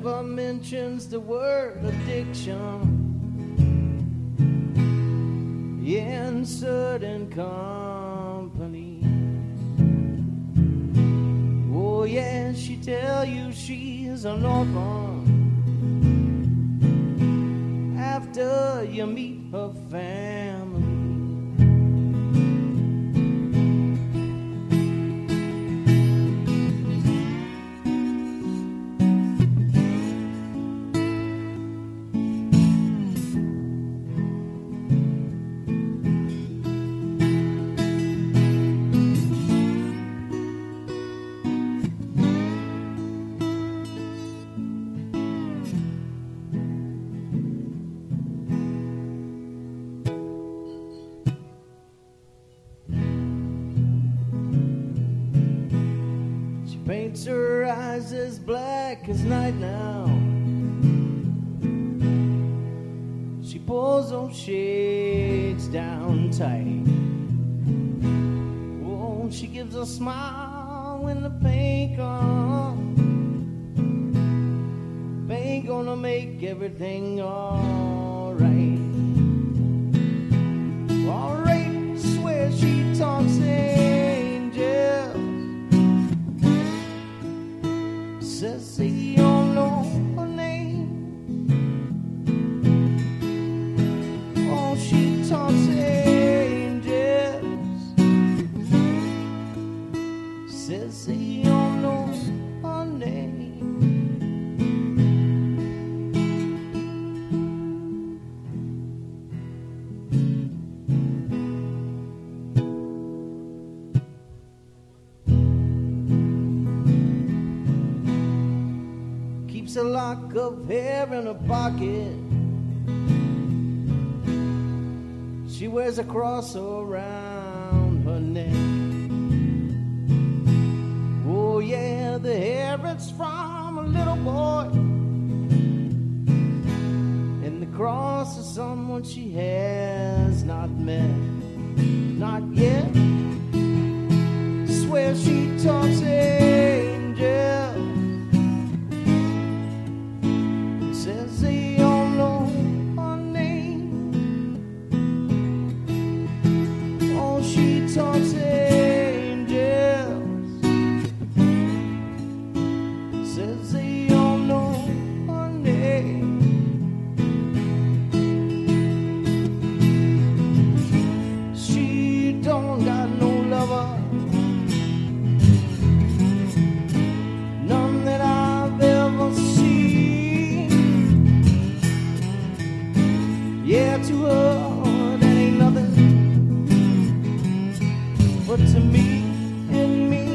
never mentions the word addiction in certain company. Oh yeah, she tell you she's an orphan after you meet her family. Paints her eyes as black as night now. She pulls those shades down tight. Oh, she gives a smile when the pain comes. Pain gonna make everything alright. Alright, swear she talks angels. Says he don't know her name. Oh, she talks angels. Says he don't know her name. A lock of hair in her pocket. She wears a cross around her neck. Oh yeah, the hair is from a little boy, and the cross is someone she has not met, not yet. Swear she talks angel. Says he don't know her name. Oh, she talks angels. Says he don't know her name. She don't got no lover, none that I've ever seen. Yeah, to her that ain't nothing, but to me it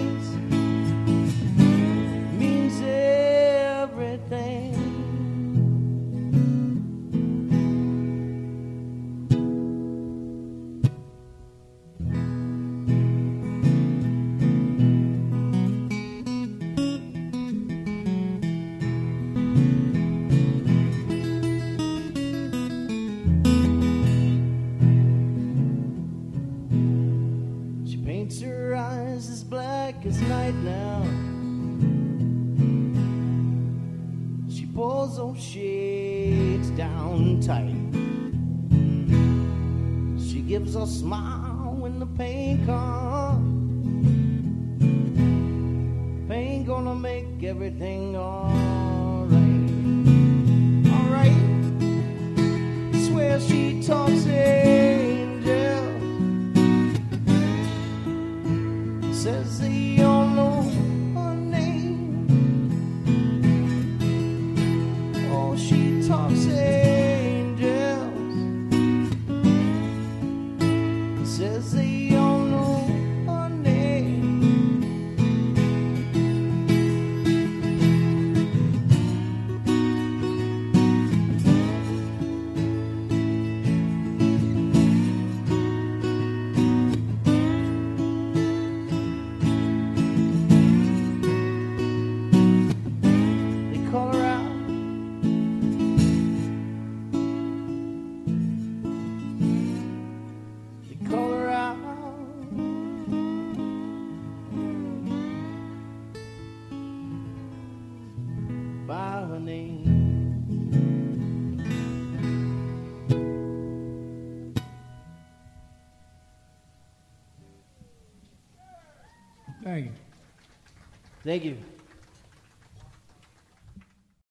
means everything. Her eyes as black as night now. She pulls those shades down tight. She gives a smile when the pain comes. Pain gonna make everything alright. Alright. Swear she talks angel. Says he don't know her name. Oh, she talks angels. Says he don't know her name. They call her out Thank you.